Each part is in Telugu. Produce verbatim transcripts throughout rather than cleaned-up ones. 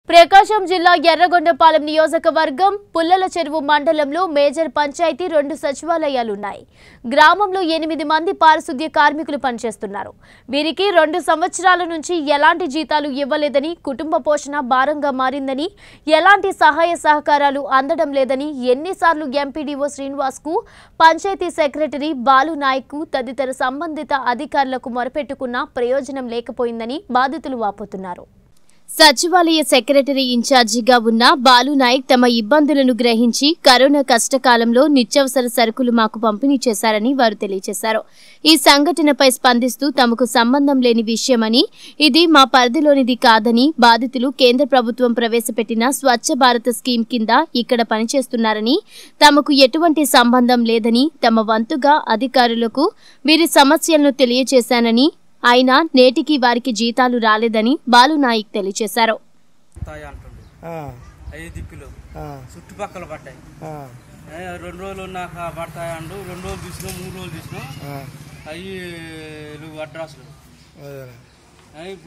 ప్రకాశం జిల్లా ఎర్రగొండపాలెం నియోజకవర్గం పుల్లల చెరువు మండలంలో మేజర్ పంచాయతీ రెండు సచివాలయాలున్నాయి. గ్రామంలో ఎనిమిది మంది పారిశుద్ధ్య కార్మికులు పనిచేస్తున్నారు. వీరికి రెండు సంవత్సరాల నుంచి ఎలాంటి జీతాలు ఇవ్వలేదని, కుటుంబ పోషణ భారంగా మారిందని, ఎలాంటి సహాయ సహకారాలు అందడం లేదని ఎన్నిసార్లు ఎంపీడీఓ శ్రీనివాస్కు, పంచాయతీ సెక్రటరీ బాలు నాయక్కు తదితర సంబంధిత అధికారులకు మొరపెట్టుకున్నా ప్రయోజనం లేకపోయిందని బాధితులు వాపోతున్నారు. సచివాలయ సెక్రటరీ ఇన్ఛార్జిగా ఉన్న బాలు నాయక్ తమ ఇబ్బందులను గ్రహించి కరోనా కష్టకాలంలో నిత్యావసర సరుకులు మాకు పంపిణీ చేశారని వారు తెలియజేశారు. ఈ సంఘటనపై స్పందిస్తూ తమకు సంబంధం లేని విషయమని, ఇది మా పరిధిలోనిది కాదని, బాధితులు కేంద్ర ప్రభుత్వం ప్రవేశపెట్టిన స్వచ్ఛ భారత్ స్కీమ్ కింద ఇక్కడ పనిచేస్తున్నారని, తమకు ఎటువంటి సంబంధం లేదని, తమ వంతుగా అధికారులకు వీరి సమస్యలను తెలియజేశానని, అయినా నేటికి వారికి జీతాలు రాలేదని బాలు నాయక్ తెలియజేశారు. చుట్టుపక్కల పడ్డాయి, రెండు రోజులు ఉన్నాక పడతాయండు, రెండు రోజులు తీసినా మూడు రోజులు తీసినా అవి నువ్వు అడ్రస్లు అవి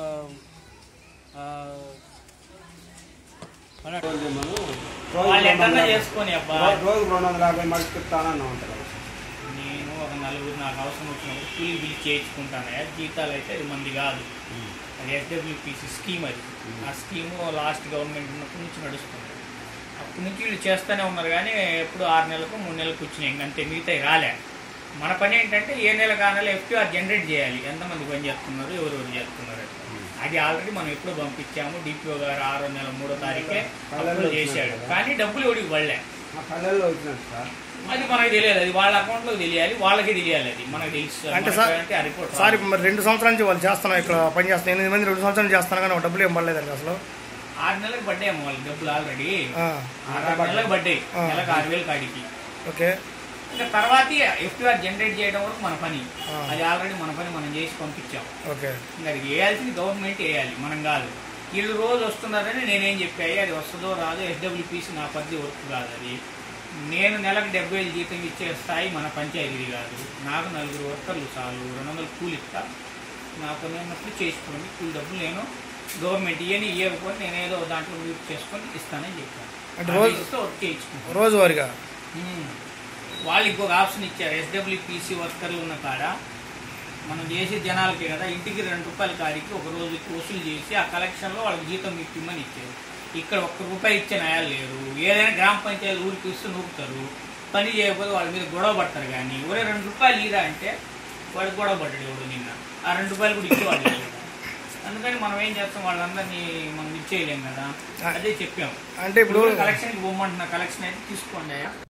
రోజు రెండు వందల యాభై మడిపిస్తానన్నా ఉంటారు. నేను ఒక నలుగురు నాకు అవసరం వచ్చినప్పుడు కూలి బిల్లు చేయించుకుంటాను. జీతాలు అయితే అది మంది కాదు, అది ఎస్డబ్ల్యూపీసీ స్కీమ్. అది ఆ స్కీము లాస్ట్ గవర్నమెంట్ ఉన్నప్పటి నుంచి నడుస్తుంది. అప్పటి నుంచి వీళ్ళు చేస్తూనే ఉన్నారు, కానీ ఎప్పుడు ఆరు నెలలకు మూడు నెలలకు వచ్చినాయి, ఇంకంతే. మిగతా రాలే. మన పని ఏంటంటే ఏ నెల కానాలి ఎఫ్టీఆర్ జనరేట్ చేయాలి, ఎంతమంది పని చేస్తున్నారు, ఎవరెవరు చేస్తున్నారు. అది ఆల్రెడీ మనం ఎప్పుడు పంపించాము. డిపిఓ గారు ఆరో నెల మూడో తారీఖే అప్రూవ్ చేశాడు, కానీ డబ్బులు ఎవరికి పడలే. అది మనకు తెలియదు, అది వాళ్ళ అకౌంట్ లో తెలియాలి, వాళ్ళకి తెలియాలి. అది మనకు తెలుసు. అంటే సార్ మరి రెండు సంవత్సరాల నుంచి వాళ్ళు చేస్తున్నాం, ఇక్కడ పని చేస్తాం, ఎనిమిది మంది రెండు సంవత్సరాలు చేస్తాను, కానీ డబ్బులు ఏం పడలేదండి అసలు. ఆరు నెలలకు పడ్డాయేమో వాళ్ళకి డబ్బులు ఆల్రెడీ. ఆరు నెలలకు పడ్డాయి, నెలకు ఆరు వేలు కాడికి. ఓకే. ఇంకా తర్వాత ఎఫ్టీఆర్ జనరేట్ చేయడం వరకు మన పని. అది ఆల్రెడీ మన పని మనం చేసి పంపించాం. ఓకే. ఇంకా అది వేయాల్సింది గవర్నమెంట్ వేయాలి, మనం కాదు. వీళ్ళు రోజు వస్తున్నారని నేనేం చెప్పాయి, అది వస్తుందో రాదో ఎస్డబ్ల్యూపీసీ నా పరిధి వర్క్ కాదు. అది నేను నెలకు డెబ్బై వేలు జీతం ఇచ్చే స్థాయి మన పంచాయతీది కాదు. నాకు నలుగురు వర్కర్లు చాలు, రెండు వందలు కూలి ఇస్తా, నా పని అన్నప్పుడు చేసుకోండి. కూలి డబ్బులు నేను గవర్నమెంట్ ఇవన్నీ ఇవ్వకపోతే నేను ఏదో దాంట్లో యూజ్ చేసుకొని ఇస్తానని చెప్పాను. వర్క్ చేయించుకుంటాను రోజువారీగా. వాళ్ళు ఇంకొక ఆప్షన్ ఇచ్చారు, ఎస్డబ్ల్యూపీసీ వర్కర్లు ఉన్న కాడ మనం చేసే జనాలకే కదా, ఇంటికి రెండు రూపాయల కాడికి ఒక రోజుకి వసూలు చేసి ఆ కలెక్షన్లో వాళ్ళకి జీతం ఇమ్మని ఇచ్చారు. ఇక్కడ ఒక్క రూపాయి ఇచ్చే న్యాయాలు లేరు. ఏదైనా గ్రామ పంచాయతీ ఊరికి ఇస్తూ నూపుతారు, పని చేయకపోతే వాళ్ళ మీద గొడవ పడతారు. కానీ ఒరే రెండు రూపాయలు ఇరా అంటే వాడికి గొడవ పడ్డాడు ఎవడు నిన్న. ఆ రెండు రూపాయలు కూడా ఇచ్చేవాళ్ళు లేదు. అందుకని మనం ఏం చేస్తాం, వాళ్ళందరినీ మనం ఇచ్చేయలేం కదా. అదే చెప్పాము. అంటే ఇప్పుడు కలెక్షన్కి పోమంటున్నా, కలెక్షన్ అయితే తీసుకోండి.